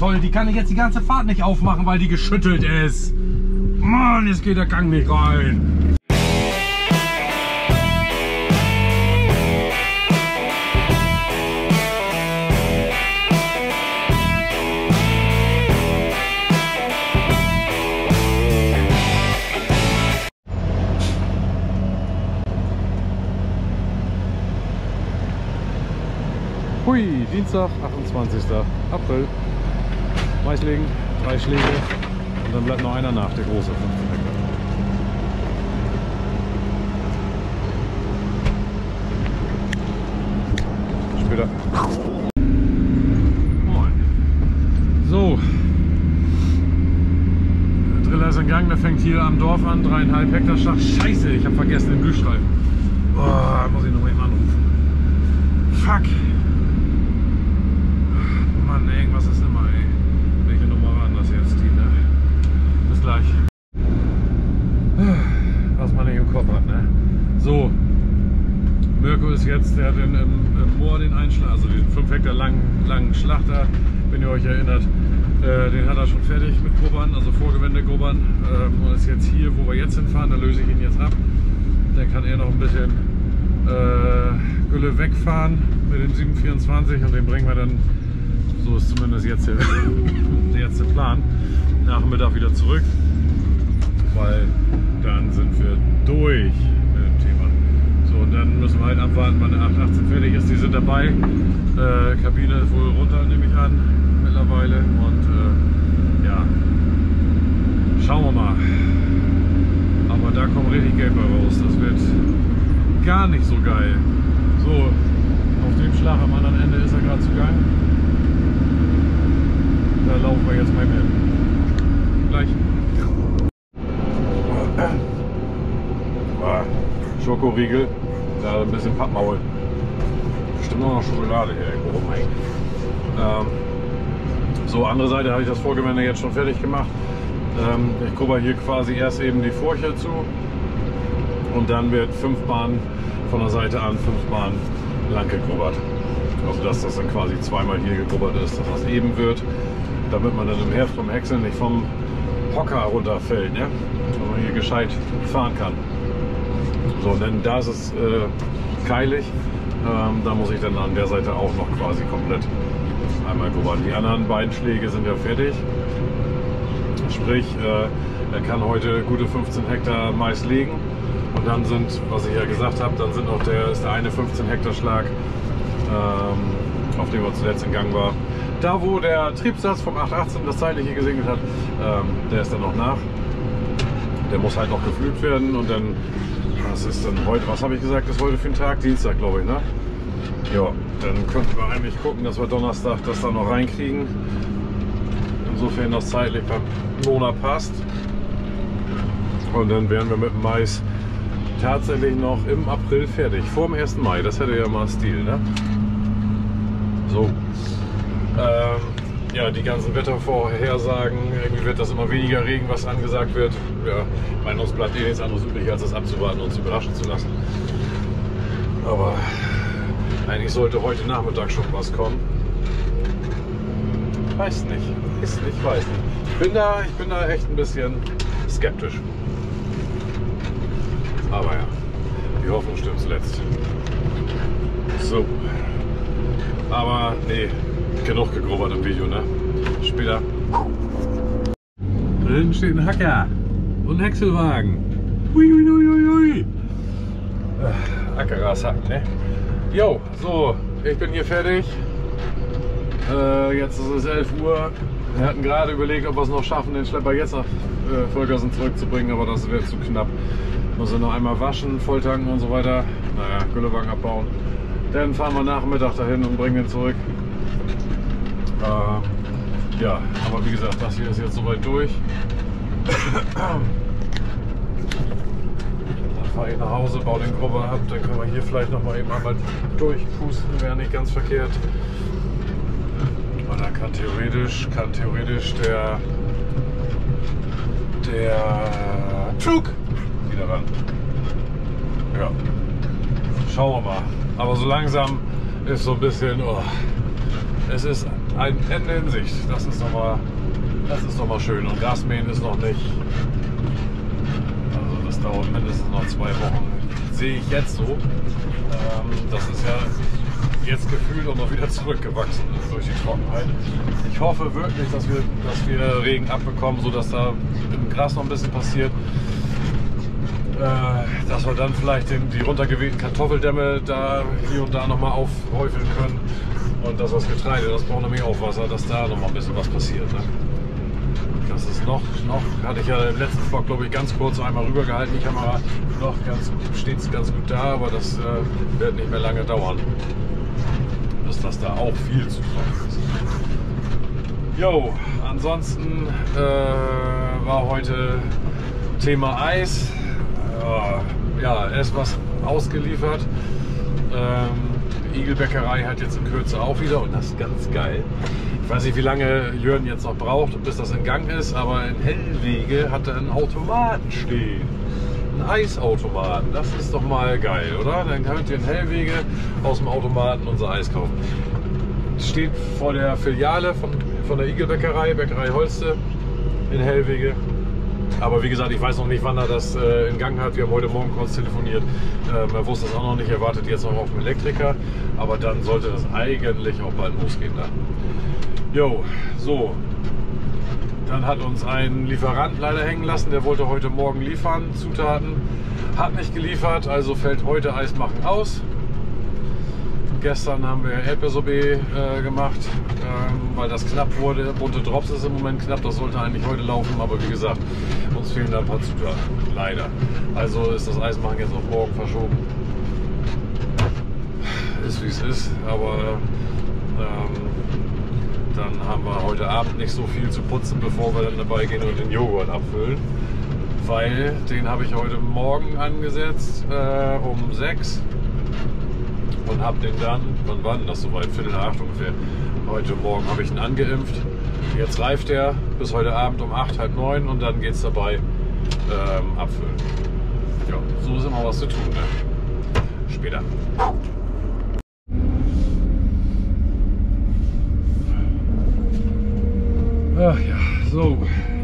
Toll, die kann ich jetzt die ganze Fahrt nicht aufmachen, weil die geschüttelt ist. Mann, jetzt geht der Gang nicht rein. Hui, Dienstag, 28. April. Mais legen, 3 Schläge und dann bleibt noch einer nach, der große 15 Hektar. Später. Moin. So. Der Driller ist in Gang, der fängt hier am Dorf an, 3,5 Hektar Schlag. Scheiße, ich habe vergessen den Glühstreifen. Boah, muss ich noch mal eben anrufen. Fuck. Mann, irgendwas ist immer, ey. Welche Nummer war das jetzt, die, ne? Bis gleich. Was man nicht im Kopf hat, ne? So. Mirko ist jetzt, der hat im Moor den Einschlag, also diesen 5 Hektar langen Schlachter, wenn ihr euch erinnert. Den hat er schon fertig mit Grubbern, also Vorgewende-Grubbern. Und ist jetzt hier, wo wir jetzt hinfahren, da löse ich ihn jetzt ab. Dann kann er noch ein bisschen Gülle wegfahren mit dem 724 und den bringen wir dann, so ist zumindest jetzt der Plan, nach dem Mittag wieder zurück, weil dann sind wir durch mit dem Thema. So, und dann müssen wir halt abwarten, wann der 818 fertig ist. Die sind dabei. Kabine ist wohl runter, nehme ich an, mittlerweile. Und ja, schauen wir mal. Aber da kommt richtig Geld bei raus. Das wird gar nicht so geil. So, auf dem Schlag am anderen Ende ist er gerade zu Gang. Da laufen wir jetzt mal hin. Gleich. Schokoriegel, da ein bisschen Pappmaul. Bestimmt noch Schokolade hier irgendwo rum. So, andere Seite habe ich das Vorgewende jetzt schon fertig gemacht. Ich grubber hier quasi erst eben die Furche zu und dann wird 5 Bahnen von der Seite an 5 Bahnen lang gegrubbert. Also dass das dann quasi zweimal hier gegrubbert ist, dass das eben wird, damit man dann im Herbst vom Häckseln nicht vom Hocker runterfällt, ne? Dass man hier gescheit fahren kann. So, und dann da ist es keilig, da muss ich dann an der Seite auch noch quasi komplett einmal grubbern. Die anderen beiden Schläge sind ja fertig, sprich er kann heute gute 15 Hektar Mais legen und dann sind, was ich ja gesagt habe, dann sind auch der eine 15 Hektar Schlag, auf dem er zuletzt in Gang war. Da wo der Triebsatz vom 818 das zeitliche gesegnet hat, der ist dann noch nach. Der muss halt noch geflügt werden und dann, was ist dann heute, was habe ich gesagt, ist heute für den Tag? Dienstag, glaube ich, ne? Ja, dann könnten wir eigentlich gucken, dass wir Donnerstag das dann noch reinkriegen. Insofern das zeitlich beim Monat passt. Und dann wären wir mit dem Mais tatsächlich noch im April fertig, vor dem 1. Mai. Das hätte ja mal Stil, ne? So. Ja, die ganzen Wettervorhersagen, irgendwie wird das immer weniger Regen, was angesagt wird. Ja, ich meine, uns bleibt eh nichts anderes übrig, als das abzuwarten und uns überraschen zu lassen. Aber eigentlich sollte heute Nachmittag schon was kommen. Weiß nicht, ist nicht, weiß nicht. Ich bin da echt ein bisschen skeptisch. Aber ja, die Hoffnung stimmt zuletzt. So. Aber nee, genug gegrubbert im Video, ne? Später. Drin steht ein Hacker und ein Häckselwagen. Hui. Ackeras hacken, ne? Jo, so, ich bin hier fertig. Jetzt ist es 11 Uhr. Wir hatten gerade überlegt, ob wir es noch schaffen, den Schlepper jetzt nach Vollgassen zurückzubringen, aber das wird zu knapp. Muss er noch einmal waschen, volltanken und so weiter. Naja, Güllewagen abbauen. Dann fahren wir Nachmittag dahin und bringen den zurück. Ja, aber wie gesagt, das hier ist jetzt soweit durch. Dann fahre ich nach Hause, baue den Grubber ab, dann können wir hier vielleicht noch mal eben einmal durchpusten, wäre nicht ganz verkehrt. Und dann kann theoretisch der Zug wieder ran. Ja, schauen wir mal. Aber so langsam ist so ein bisschen, es ist ein Ende in Sicht. Das ist doch mal schön. Und Grasmähen ist noch nicht. Also das dauert mindestens noch 2 Wochen. Sehe ich jetzt so. Das ist ja jetzt gefühlt auch noch wieder zurückgewachsen ist durch die Trockenheit. Ich hoffe wirklich, dass wir Regen abbekommen, sodass da im Gras noch ein bisschen passiert. Dass wir dann vielleicht die runtergewehten Kartoffeldämme da hier und da nochmal aufhäufeln können. Und dass das Getreide, das braucht nämlich auch Wasser, dass da nochmal ein bisschen was passiert. Ne? Das ist noch, hatte ich ja im letzten Vlog, glaube ich, ganz kurz einmal rübergehalten, die Kamera. Noch steht es ganz gut da, aber das wird nicht mehr lange dauern, bis das da auch viel zu trocken ist. Jo, ansonsten war heute Thema Eis. Ja, erst was ausgeliefert. Die Igelbäckerei hat jetzt in Kürze auch wieder und das ist ganz geil. Ich weiß nicht, wie lange Jörn jetzt noch braucht, bis das in Gang ist, aber in Hellwege hat er einen Automaten stehen. Einen Eisautomaten. Das ist doch mal geil, oder? Dann könnt ihr in Hellwege aus dem Automaten unser Eis kaufen. Steht vor der Filiale von der Igelbäckerei, Bäckerei Holste in Hellwege. Aber wie gesagt, ich weiß noch nicht, wann er das in Gang hat. Wir haben heute Morgen kurz telefoniert. Er wusste es auch noch nicht. Er wartet jetzt noch auf den Elektriker. Aber dann sollte das eigentlich auch bald losgehen. Da. Jo, so. Dann hat uns ein Lieferant leider hängen lassen. Der wollte heute Morgen liefern, Zutaten. Hat nicht geliefert, also fällt heute Eismachen aus. Gestern haben wir Erdbeersorbet gemacht, weil das knapp wurde. Bunte Drops ist im Moment knapp, das sollte eigentlich heute laufen, aber wie gesagt, uns fehlen da ein paar Zutaten, leider. Also ist das Eismachen jetzt auf morgen verschoben. Ist wie es ist, aber dann haben wir heute Abend nicht so viel zu putzen, bevor wir dann dabei gehen und den Joghurt abfüllen. Weil den habe ich heute Morgen angesetzt um 6. Und habe den dann, wann war denn das soweit? 7:45 ungefähr. Heute Morgen habe ich ihn angeimpft. Jetzt reift er bis heute Abend um 8, halb 9 und dann geht es dabei abfüllen. Ja, so ist immer was zu tun. Ne? Später. Ach ja, so.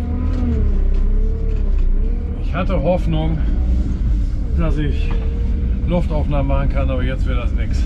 Ich hatte Hoffnung, dass ich Luftaufnahmen machen kann, aber jetzt wird das nichts.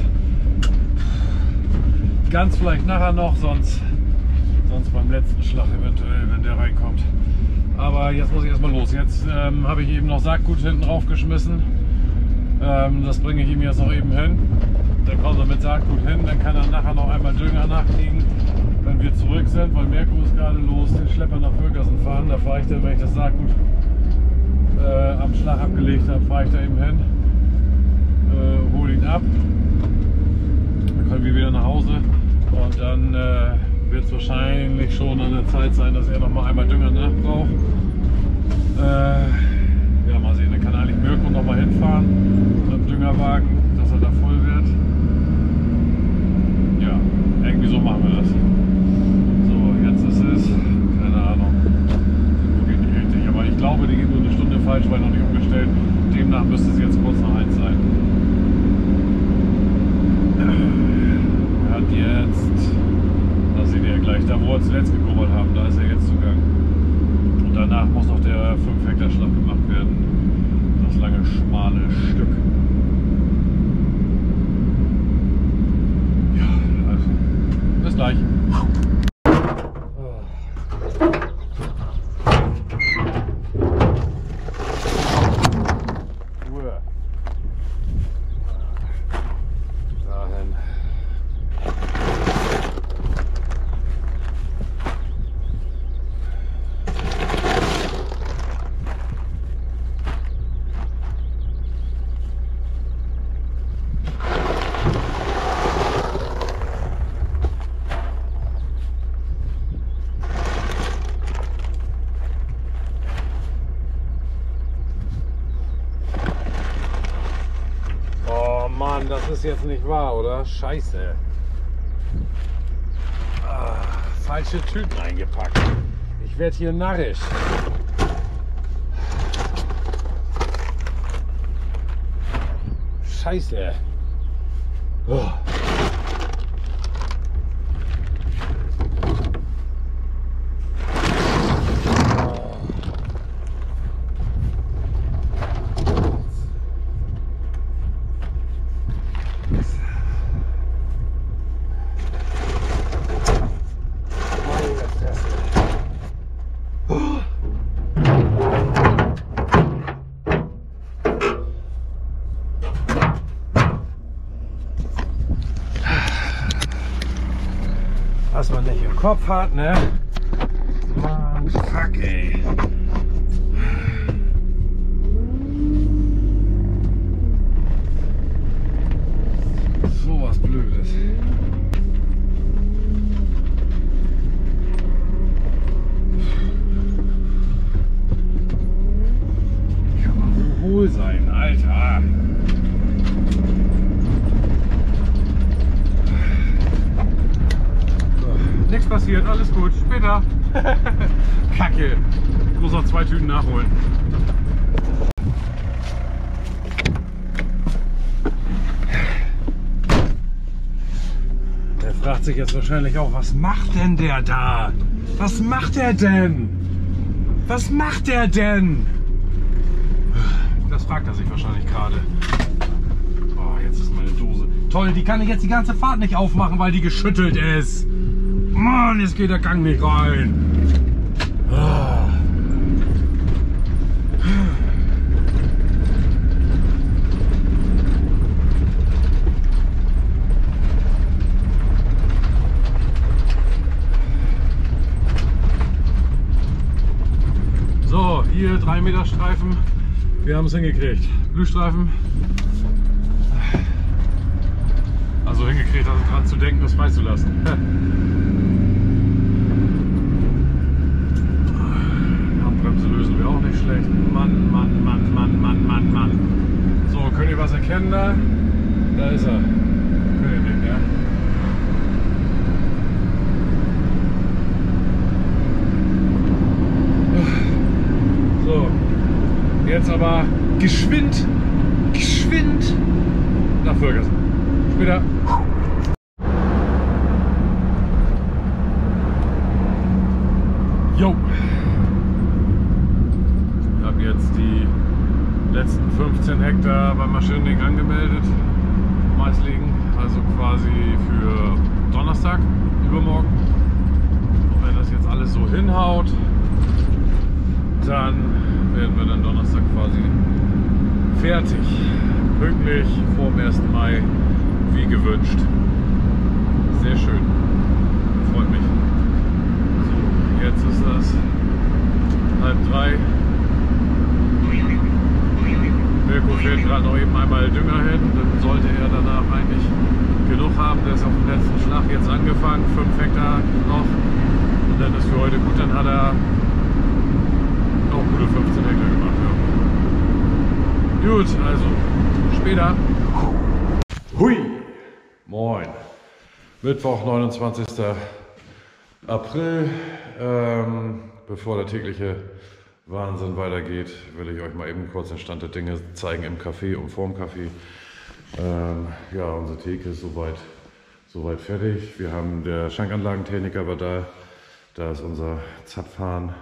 Ganz vielleicht nachher noch, sonst beim letzten Schlag eventuell, wenn der reinkommt. Aber jetzt muss ich erstmal los. Jetzt habe ich eben noch Saatgut hinten drauf geschmissen. Das bringe ich ihm jetzt noch eben hin. Dann kommt er mit Saatgut hin, dann kann er nachher noch einmal Dünger nachkriegen, wenn wir zurück sind, weil Mirko ist gerade los, den Schlepper nach Völkersen fahren. Da fahre ich dann, wenn ich das Saatgut am Schlag abgelegt habe, fahre ich da eben hin. Hol ihn ab, dann können wir wieder nach Hause und dann wird es wahrscheinlich schon an der Zeit sein, dass er noch mal einmal Dünger nachbraucht. Ja, mal sehen, dann kann eigentlich Mirko noch mal hinfahren mit dem Düngerwagen, dass er da voll wird. Ja, irgendwie so machen wir das. So, jetzt ist es, keine Ahnung, geht nicht richtig, aber ich glaube, die geht nur eine Stunde falsch, weil noch nicht umgestellt. Demnach müsste es jetzt kurz nach 1 sein. Hat jetzt, da seht ihr ja gleich, da wo wir zuletzt gegrubbelt haben, da ist er jetzt zugang. Und danach muss noch der 5 Hektar Schlag gemacht werden. Das lange, schmale Stück. Ja, also, bis gleich. Mann, das ist jetzt nicht wahr, oder? Scheiße. Falsche Tüten eingepackt. Ich werde hier narrisch. Scheiße. Oh. was man nicht im Kopf hat, ne? Mann, fuck, ey. So was Blödes. Kann man so hohl sein, Alter. Nichts passiert, alles gut. Später. Kacke. Ich muss noch 2 Tüten nachholen. Der fragt sich jetzt wahrscheinlich auch, was macht denn der da? Was macht der denn? Was macht der denn? Das fragt er sich wahrscheinlich gerade. Oh, jetzt ist meine Dose. Toll, die kann ich jetzt die ganze Fahrt nicht aufmachen, weil die geschüttelt ist. Mann, jetzt geht der Gang nicht rein. Ah. So, hier 3 Meter Streifen. Wir haben es hingekriegt. Glühstreifen. Also hingekriegt, also dran zu denken, das freizulassen. Handbremse lösen wir auch nicht schlecht. Mann, Mann, Mann, Mann, Mann, Mann, Mann. So, könnt ihr was erkennen da? Da ist er. Könnt ihr nicht, ja? So, jetzt aber geschwind nach Völkersen. Später. Jo. Ich habe jetzt die letzten 15 Hektar beim Maschinending angemeldet. Maisliegen, also quasi für Donnerstag, übermorgen. Und wenn das jetzt alles so hinhaut, dann werden wir dann Donnerstag quasi fertig. Pünktlich vor dem 1. Mai, wie gewünscht. Sehr schön. Freut mich. So, jetzt ist das 2:30. Mirko fährt gerade noch eben einmal Dünger hin. Dann sollte er danach eigentlich genug haben. Der ist auf dem letzten Schlag jetzt angefangen. 5 Hektar noch. Und dann ist für heute gut. Dann hat er noch gute 15 Hektar gemacht. Ja. Gut, also später. Hui! Moin! Mittwoch, 29. April. Bevor der tägliche Wahnsinn weitergeht, will ich euch mal eben kurz den Stand der Dinge zeigen im Café und vorm Café. Ja, unsere Theke ist soweit fertig. Wir haben, der Schankanlagentechniker war da. Da ist unser Zapfhahn.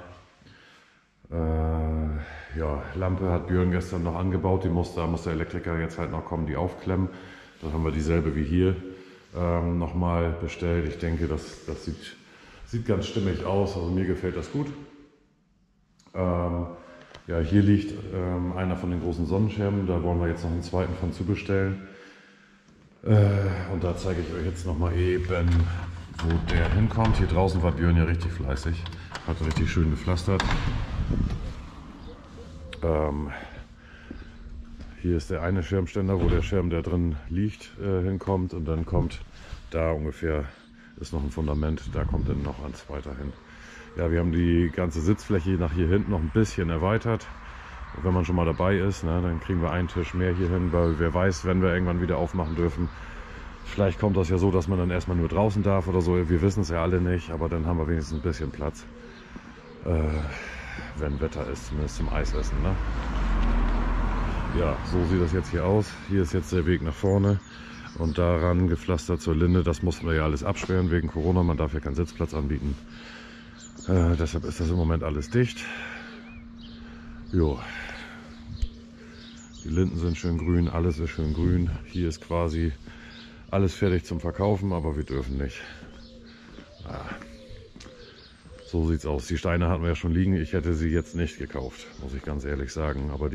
Ja, Lampe hat Björn gestern noch angebaut, da muss der Elektriker jetzt halt noch kommen, die aufklemmen. Dann haben wir dieselbe wie hier nochmal bestellt. Ich denke, das sieht ganz stimmig aus, also mir gefällt das gut. Ja, hier liegt einer von den großen Sonnenschirmen, da wollen wir jetzt noch einen zweiten von zubestellen. Und da zeige ich euch jetzt nochmal eben, wo der hinkommt. Hier draußen war Björn ja richtig fleißig, hat richtig schön gepflastert. Hier ist der eine Schirmständer, wo der Schirm, der drin liegt, hinkommt, und dann kommt da ungefähr, ist noch ein Fundament, da kommt dann noch ein zweiter hin. Ja, wir haben die ganze Sitzfläche nach hier hinten noch ein bisschen erweitert. Wenn man schon mal dabei ist, ne, dann kriegen wir einen Tisch mehr hier hin, weil wer weiß, wenn wir irgendwann wieder aufmachen dürfen. Vielleicht kommt das ja so, dass man dann erstmal nur draußen darf oder so, wir wissen es ja alle nicht, aber dann haben wir wenigstens ein bisschen Platz. Wenn Wetter ist, zumindest zum Eisessen. Ne? Ja, so sieht das jetzt hier aus. Hier ist jetzt der Weg nach vorne und daran gepflastert zur Linde. Das mussten wir ja alles absperren wegen Corona. Man darf ja keinen Sitzplatz anbieten. Deshalb ist das im Moment alles dicht. Jo. Die Linden sind schön grün, alles ist schön grün. Hier ist quasi alles fertig zum Verkaufen, aber wir dürfen nicht. So sieht's aus. Die Steine hatten wir ja schon liegen. Ich hätte sie jetzt nicht gekauft, muss ich ganz ehrlich sagen. Aber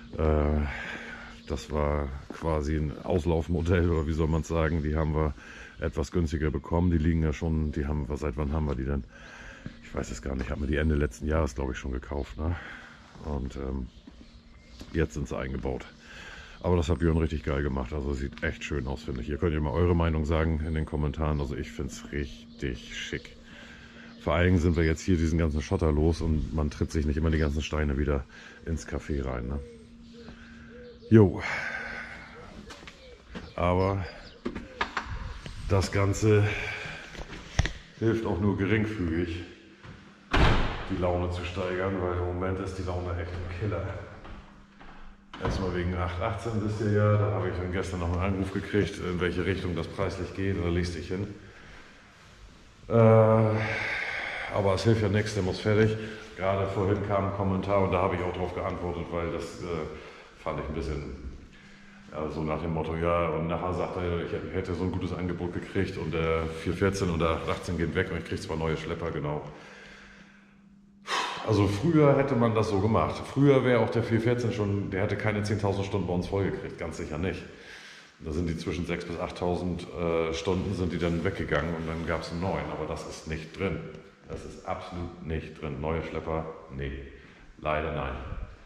das war quasi ein Auslaufmodell, oder wie soll man es sagen. Die haben wir etwas günstiger bekommen. Die liegen ja schon, die haben, seit wann haben wir die denn? Ich weiß es gar nicht, haben wir die Ende letzten Jahres, glaube ich, schon gekauft. Ne? Und jetzt sind sie eingebaut. Aber das hat Björn richtig geil gemacht. Also sieht echt schön aus, finde ich. Ihr könnt ja mal eure Meinung sagen in den Kommentaren. Also ich finde es richtig schick. Vor allem sind wir jetzt hier diesen ganzen Schotter los und man tritt sich nicht immer die ganzen Steine wieder ins Café rein. Ne? Jo. Aber das Ganze hilft auch nur geringfügig, die Laune zu steigern, weil im Moment ist die Laune echt ein Killer. Erstmal wegen 8.18 wisst ihr ja, da habe ich dann gestern noch einen Anruf gekriegt, in welche Richtung das preislich geht, da liest ich hin. Aber es hilft ja nichts, der muss fertig. Gerade vorhin kam ein Kommentar und da habe ich auch darauf geantwortet, weil das fand ich ein bisschen so nach dem Motto, ja, und nachher sagt er, ich hätte so ein gutes Angebot gekriegt und der 414 und der 818 geht weg und ich kriege zwar neue Schlepper, genau. Also früher hätte man das so gemacht. Früher wäre auch der 414 schon, der hätte keine 10.000 Stunden bei uns vollgekriegt, ganz sicher nicht. Da sind die zwischen 6.000 bis 8.000 Stunden sind die dann weggegangen und dann gab es einen neuen, aber das ist nicht drin. Das ist absolut nicht drin. Neue Schlepper, nee, leider nein.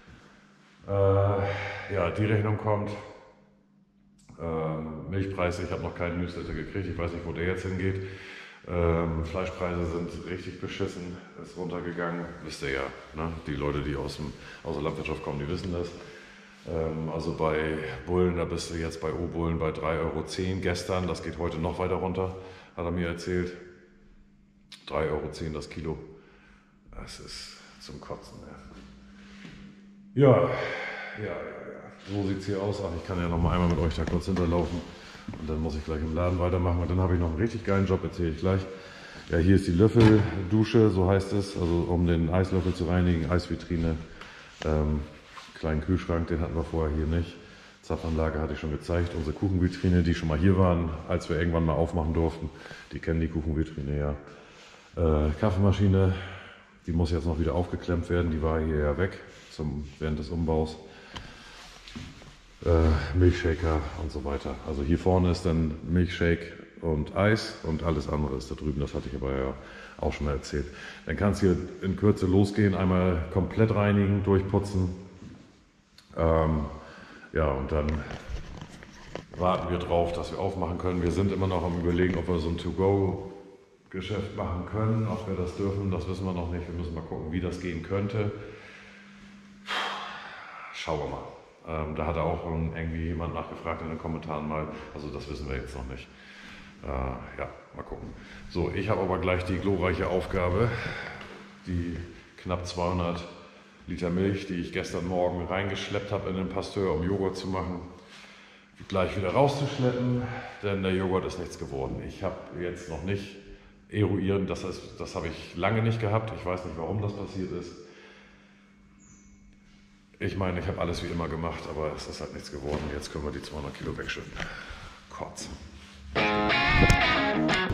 Ja, die Rechnung kommt. Milchpreise, ich habe noch keinen Newsletter gekriegt, ich weiß nicht, wo der jetzt hingeht. Fleischpreise sind richtig beschissen, ist runtergegangen, wisst ihr ja, ne? Die Leute, die aus der Landwirtschaft kommen, die wissen das. Also bei Bullen, da bist du jetzt bei O-Bullen bei 3,10 € gestern, das geht heute noch weiter runter, hat er mir erzählt. 3,10 € das Kilo, das ist zum Kotzen. Ja, so sieht es hier aus. Ach, ich kann ja noch mal einmal mit euch da kurz hinterlaufen. Und dann muss ich gleich im Laden weitermachen. Und dann habe ich noch einen richtig geilen Job, erzähle ich gleich. Ja, hier ist die Löffeldusche, so heißt es. Also um den Eislöffel zu reinigen, Eisvitrine, kleinen Kühlschrank, den hatten wir vorher hier nicht. Zapfanlage hatte ich schon gezeigt. Unsere Kuchenvitrine, die schon mal hier waren, als wir irgendwann mal aufmachen durften. Die kennen die Kuchenvitrine ja. Kaffeemaschine, die muss jetzt noch wieder aufgeklemmt werden. Die war hier ja weg während des Umbaus. Milchshaker und so weiter. Also hier vorne ist dann Milchshake und Eis und alles andere ist da drüben, das hatte ich aber ja auch schon mal erzählt. Dann kann es hier in Kürze losgehen, einmal komplett reinigen, durchputzen. Ja, und dann warten wir drauf, dass wir aufmachen können. Wir sind immer noch am Überlegen, ob wir so ein To-Go-Geschäft machen können, ob wir das dürfen, das wissen wir noch nicht. Wir müssen mal gucken, wie das gehen könnte. Schauen wir mal. Da hat auch irgendwie jemand nachgefragt in den Kommentaren mal, also das wissen wir jetzt noch nicht. Ja, mal gucken. So, ich habe aber gleich die glorreiche Aufgabe, die knapp 200 Liter Milch, die ich gestern Morgen reingeschleppt habe in den Pasteur, um Joghurt zu machen, gleich wieder rauszuschleppen, denn der Joghurt ist nichts geworden. Ich habe jetzt noch nicht eruiert, das habe ich lange nicht gehabt, ich weiß nicht, warum das passiert ist. Ich meine, ich habe alles wie immer gemacht, aber es ist halt nichts geworden. Jetzt können wir die 200 Kilo wegschütten. Kotzen.